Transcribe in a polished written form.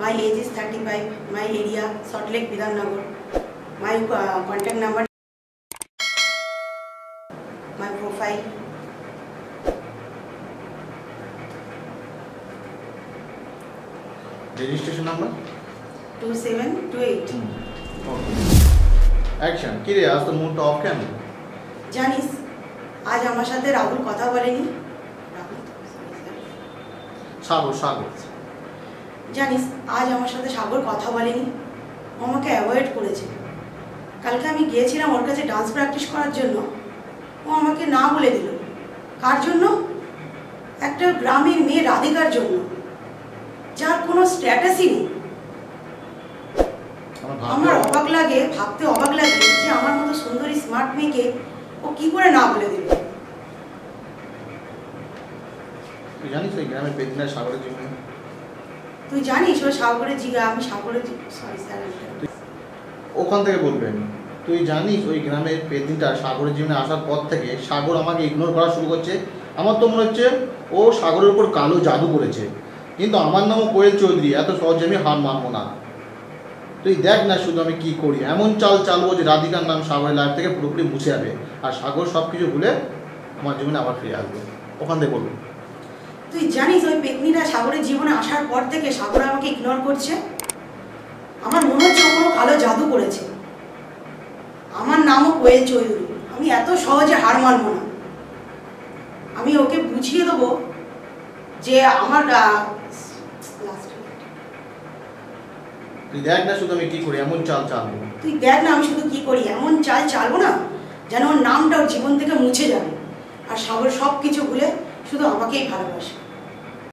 My age is 35. My area Salt Lake Bidhannagar. My contact number. My profile. Registration number? 2728. Okay. Action. কি রে আজ তোর মুডটা of কেন? জানিস আজ আমার সাথে রাহুল কথা বলেনি। সাগর জানিস আজ আমার সাথে সাগর কথা বলেনি, ও আমাকে অ্যাভয়েড করেছে। কালকে আমি গিয়েছিলাম ওর কাছে ডান্স প্র্যাকটিস করার জন্য, ও আমাকে না বলে দিল। কার জন্য? একটা গ্রামের মেয়ে রাধিকার জন্য, যার কোনো স্ট্যাটাসই নেই। আমার অবাক লাগে, ভাবতে অবাক লাগে যে আমার মতো সুন্দরী স্মার্ট মেয়েকে ও কি করে না বলে দিল। তুই জানিস ওই গ্রামের পেদিনা সাগরের জীবনে? তুই জানিস ও সাগরের জিগা, আমি সাগরের সরি স্যার ওখান থেকে বলবেন। তুই জানিস ওই গ্রামের পেদিনটা সাগরের জীবনে আসার পর থেকে সাগর আমাকে ইগনোর করা শুরু করছে। আমার তো মনে হচ্ছে ও সাগরের উপর কালো জাদু করেছে। কিন্তু আমার নামও কোয়েল চৌধুরী, এত সহজে আমি হার মানবো না। তুই দেখ না শুধু আমি কি করি, এমন চাল চালবো যে রাধিকার নাম সাগরের লাইফ থেকে পুরোপুরি মুছে যাবে, আর সাগর সব কিছু ভুলে আমার জীবনে আবার ফিরে আসবে। ওখান থেকে বলবো। তুই জানিস ওই পেতনিটা সাগরের জীবনে আসার পর থেকে সাগর আমাকে ইগনোর করছে। আমার মনে হচ্ছে ও কোনো কালো জাদু করেছে। আমার নামও কোয়েল চৌধুরী, আমি এত সহজে হার মানবো না। আমি ওকে বুঝিয়ে দেবো যে আমার তুই দেখ না শুধু আমি কি করি, এমন চাল চালবো। তুই দেখ না আমি শুধু কি করি, এমন চাল চালবো না যেন ওর নামটা ওর জীবন থেকে মুছে যাবে, আর সাগর সব কিছু ভুলে শুধু আমাকেই ভালোবাসে।